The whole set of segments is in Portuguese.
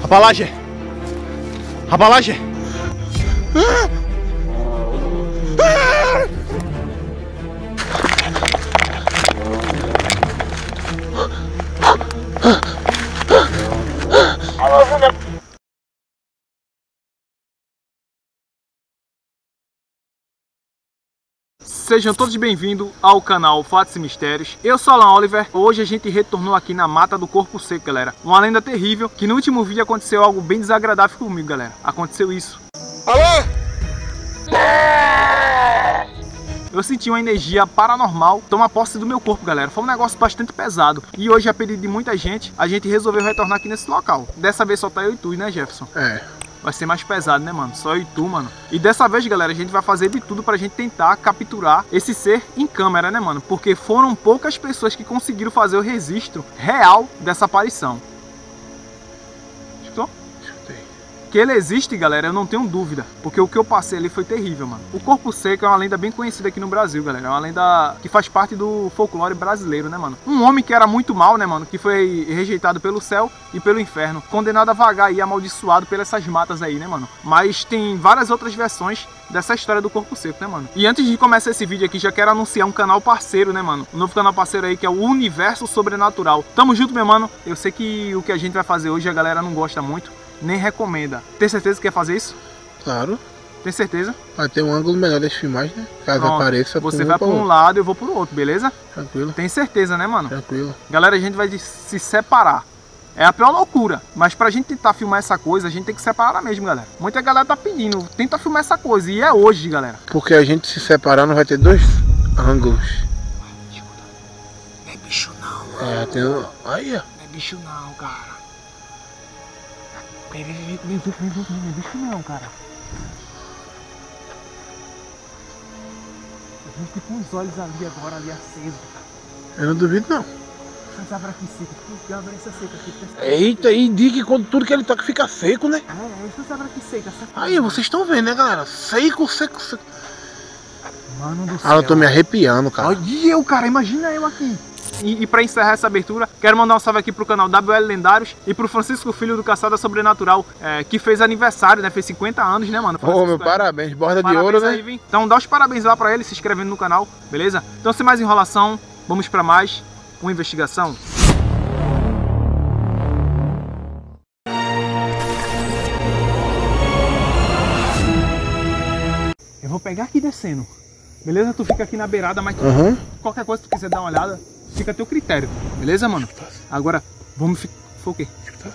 Abalagem! Abalagem! Sejam todos bem-vindos ao canal Fatos e Mistérios. Eu sou Alan Oliver. Hoje a gente retornou aqui na Mata do Corpo Seco, galera. Uma lenda terrível, que no último vídeo aconteceu algo bem desagradável comigo, galera. Aconteceu isso. Alô? Eu senti uma energia paranormal tomar posse do meu corpo, galera. Foi um negócio bastante pesado. E hoje, a pedido de muita gente, a gente resolveu retornar aqui nesse local. Dessa vez só tá eu e tu, né, Jefferson? É. Vai ser mais pesado, né, mano? Só eu e tu, mano. E dessa vez, galera, a gente vai fazer de tudo pra gente tentar capturar esse ser em câmera, né, mano? Porque foram poucas pessoas que conseguiram fazer o registro real dessa aparição. Escutou? Escutei. Que ele existe, galera, eu não tenho dúvida. Porque o que eu passei ali foi terrível, mano. O Corpo Seco é uma lenda bem conhecida aqui no Brasil, galera. É uma lenda que faz parte do folclore brasileiro, né, mano? Um homem que era muito mal, né, mano? Que foi rejeitado pelo céu e pelo inferno. Condenado a vagar e amaldiçoado pelas essas matas aí, né, mano? Mas tem várias outras versões dessa história do Corpo Seco, né, mano? E antes de começar esse vídeo aqui, já quero anunciar um canal parceiro, né, mano? Um novo canal parceiro aí, que é o Universo Sobrenatural. Tamo junto, meu mano. Eu sei que o que a gente vai fazer hoje a galera não gosta muito, nem recomenda. Tem certeza que quer fazer isso? Claro. Tem certeza? Vai ter um ângulo melhor das filmagens, né? Caso apareça. Você vai por um lado e eu vou pro outro, beleza? Tranquilo. Tem certeza, né, mano? Tranquilo. Galera, a gente vai se separar. É a pior loucura. Mas pra gente tentar filmar essa coisa, a gente tem que separar mesmo, galera. Muita galera tá pedindo, tenta filmar essa coisa. E é hoje, galera. Porque a gente se separar não vai ter dois ângulos. Não é bicho não, mano. É, tem... Aí, ó. Não é bicho não, cara. Não é bicho não, cara. A gente tem com os olhos ali agora, ali acesos. Eu não duvido, não. Essa abra aqui seca, que abra essa seca aqui. Eita, e diga que quando tudo que ele toca fica seco, né? É, essa abra aqui seca. Aí, vocês estão vendo, né, galera? Seco, seco, seco. Mano do céu. Ah, eu tô me arrepiando, cara. Olha eu, cara, imagina eu aqui. E pra encerrar essa abertura, quero mandar um salve aqui pro canal WL Lendários e pro Francisco Filho do Caçada Sobrenatural, que fez aniversário, né? Fez 50 anos, né, mano? Ô, meu parabéns, borda de ouro, né? Aí, então dá os parabéns lá pra ele, se inscrevendo no canal, beleza? Então, sem mais enrolação, vamos pra mais uma investigação. Eu vou pegar aqui descendo, beleza? Tu fica aqui na beirada, mas qualquer coisa que tu quiser dar uma olhada, fica a teu critério, beleza, mano? Agora, vamos ficar... Foi o quê?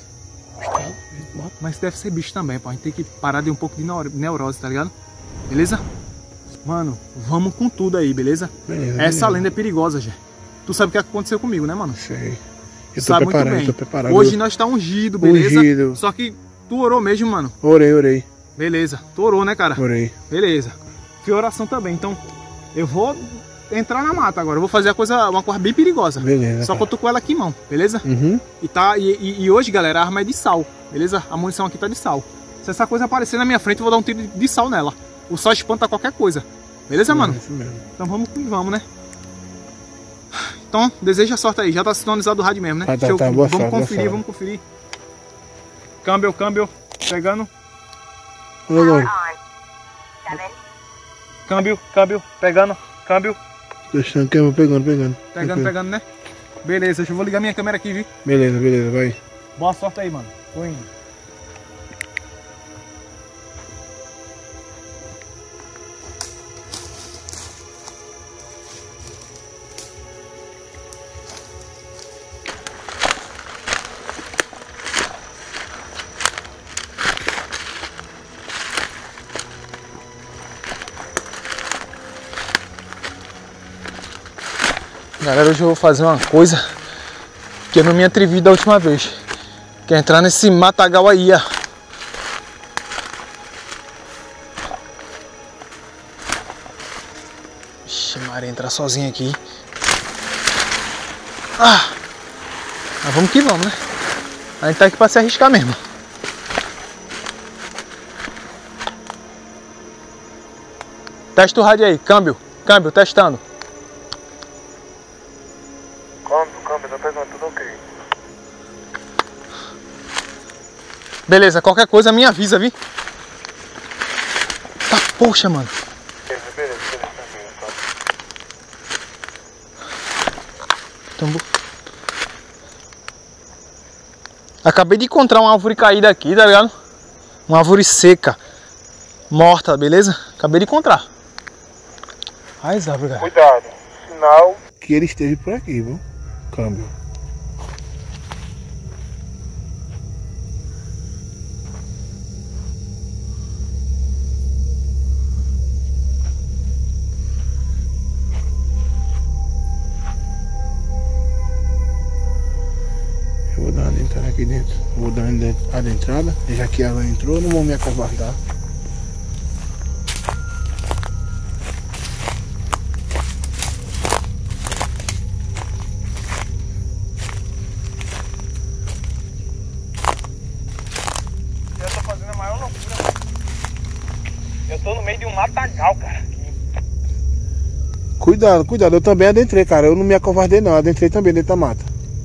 Mas deve ser bicho também, pô. A gente tem que parar de um pouco de neurose, tá ligado? Beleza? Mano, vamos com tudo aí, beleza? Essa lenda é perigosa, já. Tu sabe o que aconteceu comigo, né, mano? Sei. Eu tô preparado, muito bem. Tô preparado. Hoje nós tá ungido, beleza? Ungido. Só que tu orou mesmo, mano? Orei. Beleza. Tu orou, né, cara? Orei. Beleza. Fiz oração também, então eu vou entrar na mata agora. Eu vou fazer uma coisa bem perigosa. Beleza. Só que eu tô com ela aqui em mão, beleza? E hoje, galera, a arma é de sal, beleza? A munição aqui tá de sal. Se essa coisa aparecer na minha frente, eu vou dar um tiro de sal nela. O sal espanta qualquer coisa. Beleza, mano? Isso mesmo. Então vamos que vamos, né? Então, deseja sorte aí. Já tá sintonizado o rádio mesmo, né? Vamos conferir, vamos conferir. Câmbio. Pegando. Câmbio. Pegando. Câmbio. Deixando que eu vou pegando. Pegando, né? Beleza, eu vou ligar minha câmera aqui, viu? Beleza, vai. Boa sorte aí, mano. Tô indo. Galera, hoje eu vou fazer uma coisa que eu não me atrevi da última vez, que é entrar nesse matagal aí, ó. Ixi, Maria, entrar sozinho aqui. Mas vamos que vamos, né? A gente tá aqui pra se arriscar mesmo. Testa o rádio aí, câmbio, testando. Câmbio, tá pegando tudo ok. Beleza, qualquer coisa me avisa, viu? Tá, poxa, mano. Beleza, Tambu. Acabei de encontrar uma árvore caída aqui, tá ligado? Uma árvore seca, morta, beleza? Acabei de encontrar. Ai, árvore, cara. Cuidado, sinal que ele esteve por aqui, viu? Câmbio. Eu vou dar uma adentrada aqui dentro. Vou dar uma adentrada, já que ela entrou, não vou me acovardar. Eu tô fazendo a maior loucura. Eu tô no meio de um matagal, cara. Cuidado, cuidado, eu também adentrei, cara. Eu não me acovardei não, adentrei também dentro da mata.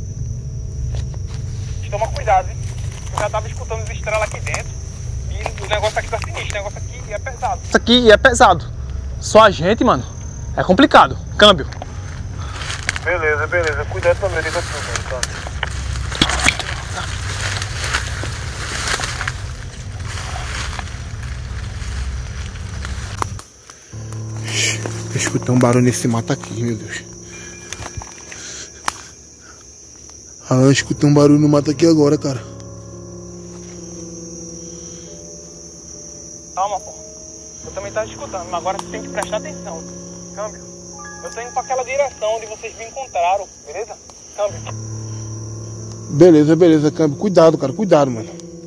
Toma cuidado, hein? Eu já tava escutando as estrelas aqui dentro. E o negócio aqui tá sinistro, o negócio aqui é pesado. Isso aqui é pesado. Só a gente, mano, é complicado. Câmbio. Beleza, beleza. Cuidado também, liga tudo, então. Eu escutei um barulho nesse mato aqui, meu Deus. Ah, eu escutei um barulho no mato aqui agora, cara. Calma, pô. Eu também tava escutando, mas agora você tem que prestar atenção. Câmbio. Eu tô indo pra aquela direção onde vocês me encontraram, beleza? Câmbio. Beleza, beleza, câmbio. Cuidado, cara, cuidado, mano.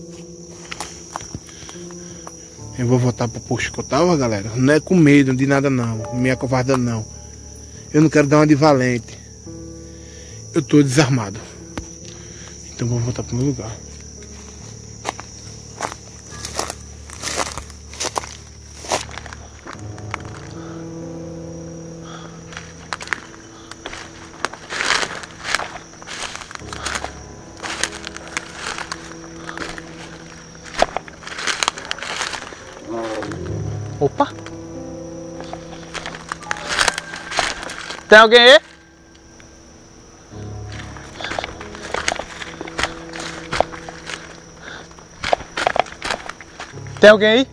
Eu vou voltar pro posto que eu tava, galera. Não é com medo de nada, não. Me acovardando, não. Eu não quero dar uma de valente. Eu tô desarmado. Então vou voltar pro meu lugar. Opa! Tem alguém aí? Tem alguém aí?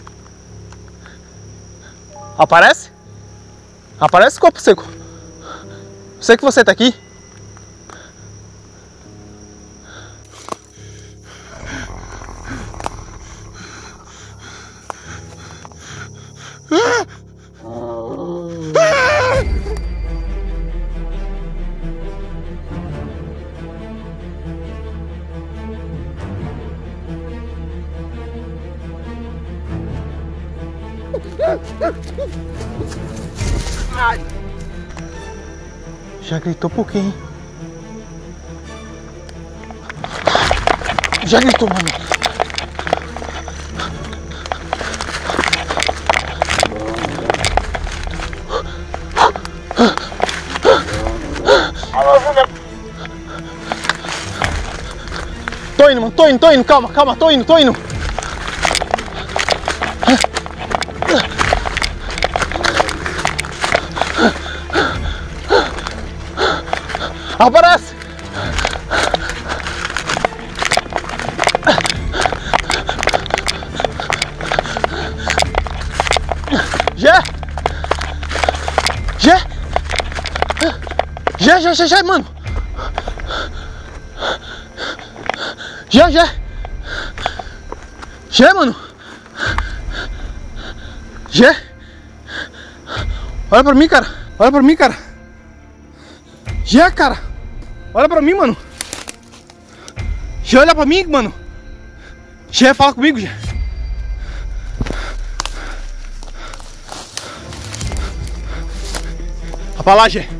Aparece? Aparece, corpo seco? Sei que você tá aqui. Ai. Já gritou por quê, hein? Já gritou, mano. Tô indo, mano, tô indo, calma, calma, tô indo. Aparece! Já, mano! Já, mano! Já! Olha pra mim, cara! Já, cara! Olha pra mim, mano! Já, olha pra mim, mano! Já, fala comigo, já! Rapalagem!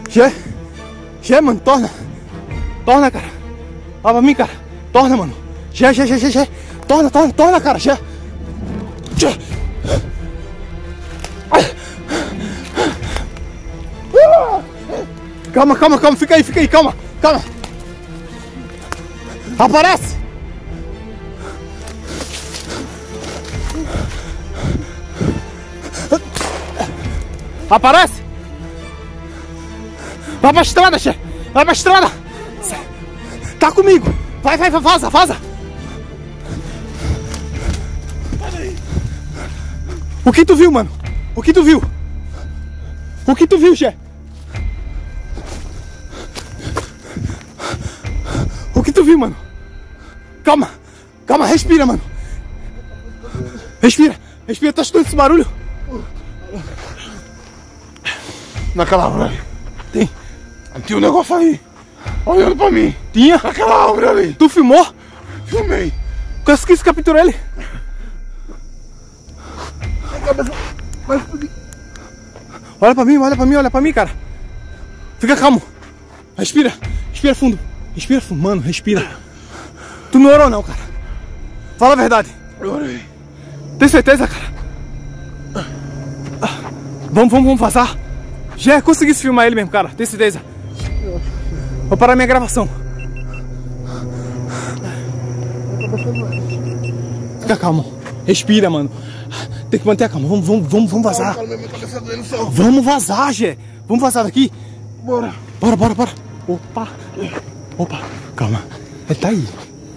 Já, mano, torna, cara. Olha pra mim, cara. Torna, mano. Gé. Torna, cara, Gé. Calma, fica aí, calma. Aparece! Aparece! Vai pra estrada, Che! Vai pra estrada! Tá comigo! Vai, vaza! O que tu viu, mano? O que tu viu, Che? O que tu viu, mano? Calma, respira, mano. Respira, tá escutando esse barulho? Naquela árvore ali. Tinha um negócio aí, olhando pra mim. Tinha? Naquela árvore ali. Tu filmou? Filmei. Conseguiu capturar ele? Olha pra mim, cara. Fica calmo. Respira fundo. Mano, respira. Tu não orou não, cara. Fala a verdade. Eu orei. Tem certeza, cara? Vamos vazar. Já consegui filmar ele mesmo, cara. Tem certeza? Vou parar minha gravação. Fica calmo. Respira, mano. Tem que manter a calma. Vamos vazar. Vamos vazar, Gé. Vamos vazar daqui. Bora. Opa. Calma. Ele tá aí.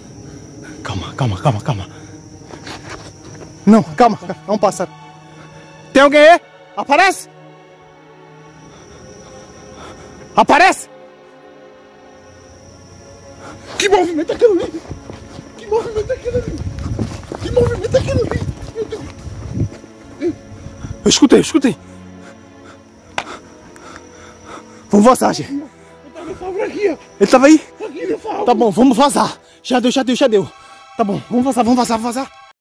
Calma. Não, calma. É um pássaro. Tem alguém aí? Aparece! Que movimento é aquilo ali? Meu Deus. Eu escutei. Vamos vazar, Gé. Ele tava aí? Aqui nessa árvore. Tá bom, vamos vazar. Já deu. Tá bom, vamos vazar.